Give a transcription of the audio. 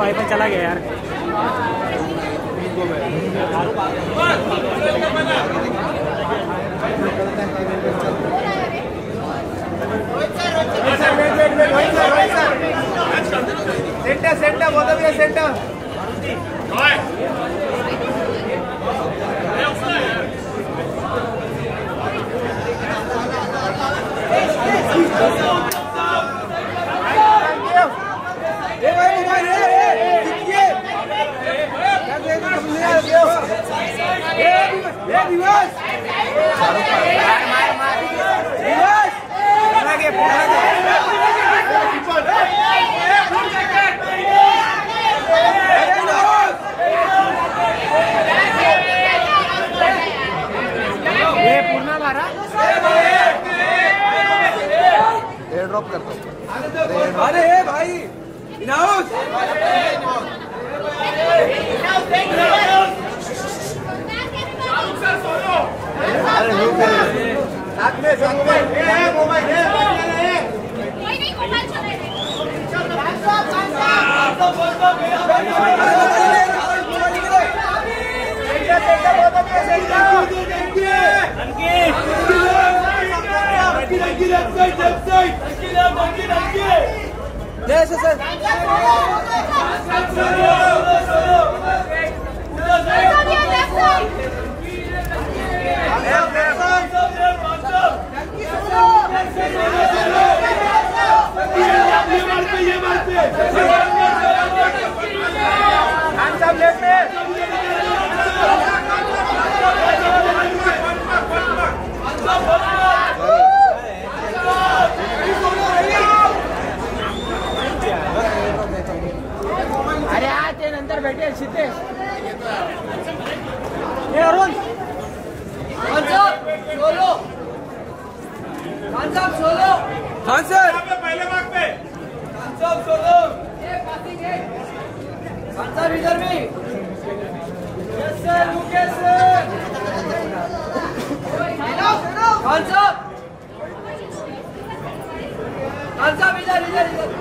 Wifi चला गया यार। सेंटर बोल दो सेंटर। एयर ड्रॉप करता हूँ। अरे भाई जैसे सर नंतर भेटेल सिद्धेश। अरुण सोलो खान सर पहले भाग पे खान साहब सोलो खान साहब इधर भी। Yes sir Mukesh sir Khan साहब इधर इधर इधर।